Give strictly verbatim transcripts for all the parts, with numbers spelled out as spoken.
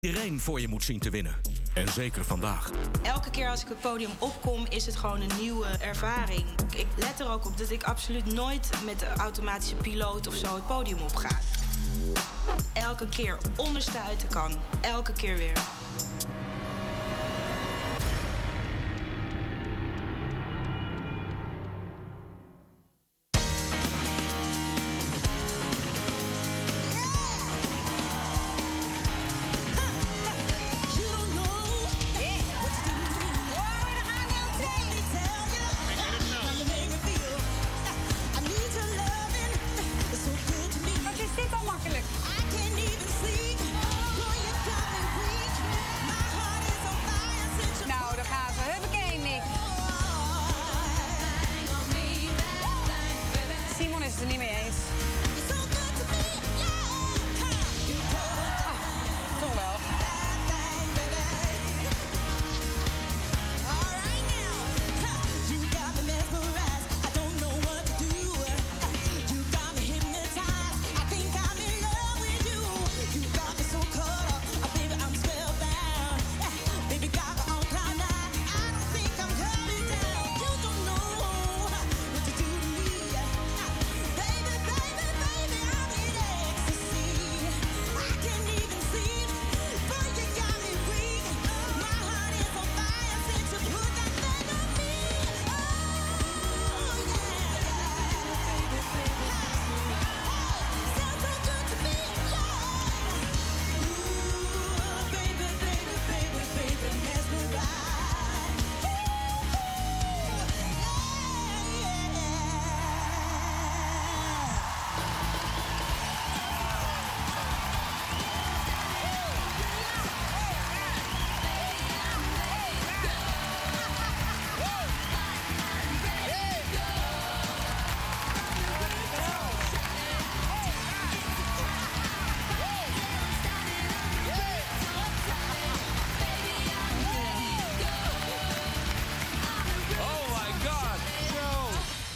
iedereen voor je moet zien te winnen. En zeker vandaag. Elke keer als ik het podium opkom, is het gewoon een nieuwe ervaring. Ik let er ook op dat ik absoluut nooit met de automatische piloot of zo het podium op ga. Elke keer onderstuiten kan. Elke keer weer. Nou, daar gaan ze. Huppakee, Nick. Simon is het er niet mee eens. Ah, toch wel.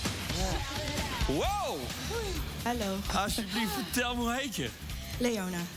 Wow! Hallo, Alsjeblieft, vertel me, hoe heet je? Leona.